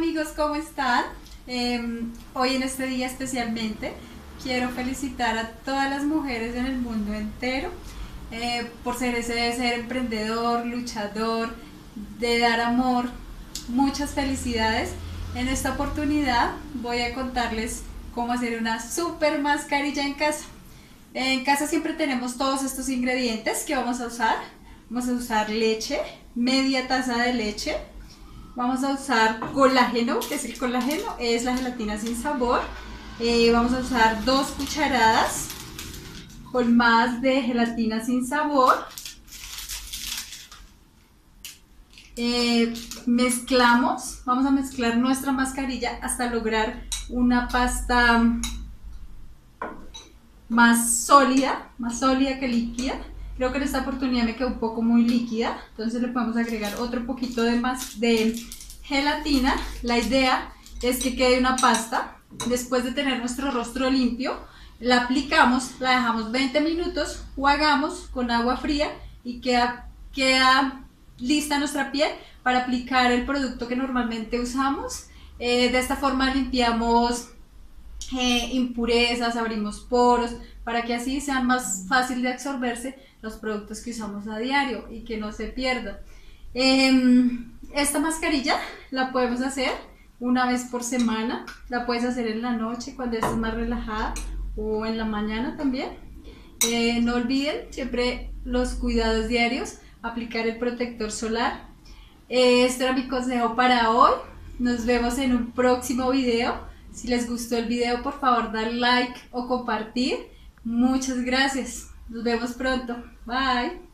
amigos, ¿cómo están? Hoy en este día especialmente quiero felicitar a todas las mujeres en el mundo entero por ser ese de ser emprendedor, luchador, de dar amor. Muchas felicidades. En esta oportunidad voy a contarles cómo hacer una super mascarilla en casa. En casa siempre tenemos todos estos ingredientes que vamos a usar. Vamos a usar leche, media taza de leche. Vamos a usar colágeno, que es el colágeno, es la gelatina sin sabor. Vamos a usar 2 cucharadas colmadas de gelatina sin sabor. Mezclamos, vamos a mezclar nuestra mascarilla hasta lograr una pasta más sólida que líquida. Creo que en esta oportunidad me quedó un poco muy líquida, entonces le podemos agregar otro poquito de más de gelatina. La idea es que quede una pasta. Después de tener nuestro rostro limpio, la aplicamos, la dejamos 20 minutos, jugamos con agua fría y queda lista nuestra piel para aplicar el producto que normalmente usamos. De esta forma limpiamos impurezas, abrimos poros, para que así sean más fácil de absorberse los productos que usamos a diario y que no se pierdan. Esta mascarilla la podemos hacer una vez por semana, la puedes hacer en la noche cuando estés más relajada o en la mañana también. No olviden siempre los cuidados diarios, aplicar el protector solar. Este era mi consejo para hoy. Nos vemos en un próximo video. Si les gustó el video, por favor dar like o compartir. Muchas gracias. Nos vemos pronto. Bye.